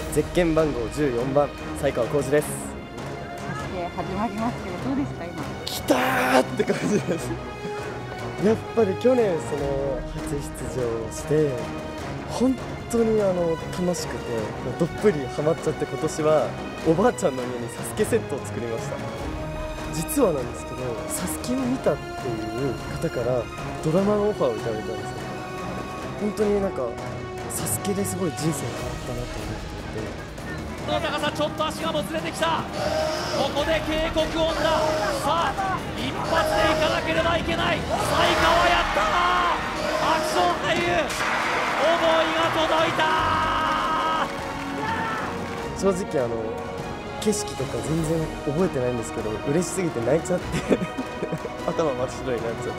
ゼッケン番号14番才川浩司です。 そして始まりますけど、どうですか今？ 来たーって感じです。やっぱり去年その初出場して本当に楽しくてどっぷりハマっちゃって、今年はおばあちゃんの家にサスケセットを作りました。実はなんですけど、サスケを見たっていう方からドラマのオファーをいただいたんですよ。本当になんかサスケですごい人生変わったなと思っていて、 この高さ、ちょっと足がもつれてきた。ここで警告音だ。さあ一発でいかなければいけない。才川やったー。アクション俳優、思いが届いたー。 正直景色とか全然覚えてないんですけど、嬉しすぎて泣いちゃって頭真っ白になっちゃって。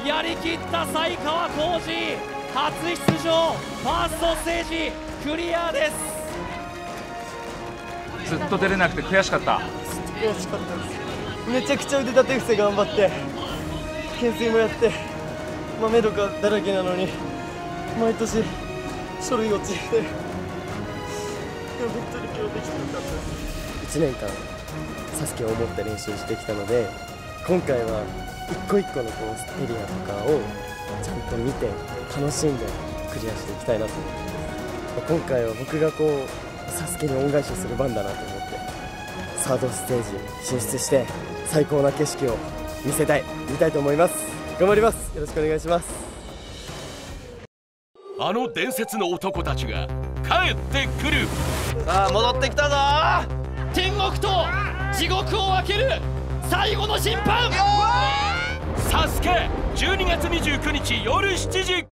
やりきった才川浩司、初出場ファーストステージクリアです。 ずっと出れなくて悔しかった。 悔しかったです。めちゃくちゃ腕立て伏せ頑張って懸垂もやって、豆とかだらけなのに毎年書類落ちて、でも本当に今日できてよかったです。1年間サスケを思って練習してきたので、今回は一個一個のエリアとかをちゃんと見て楽しんでクリアしていきたいなと思って、今回は僕がサスケに恩返しする番だなと思って、サードステージ進出して最高な景色を見たいと思います。頑張ります。よろしくお願いします。 あの伝説の男たちが帰ってくる。 さあ戻ってきたぞ。 天国と地獄を分ける最後の審判。 サスケ12月29日夜7時。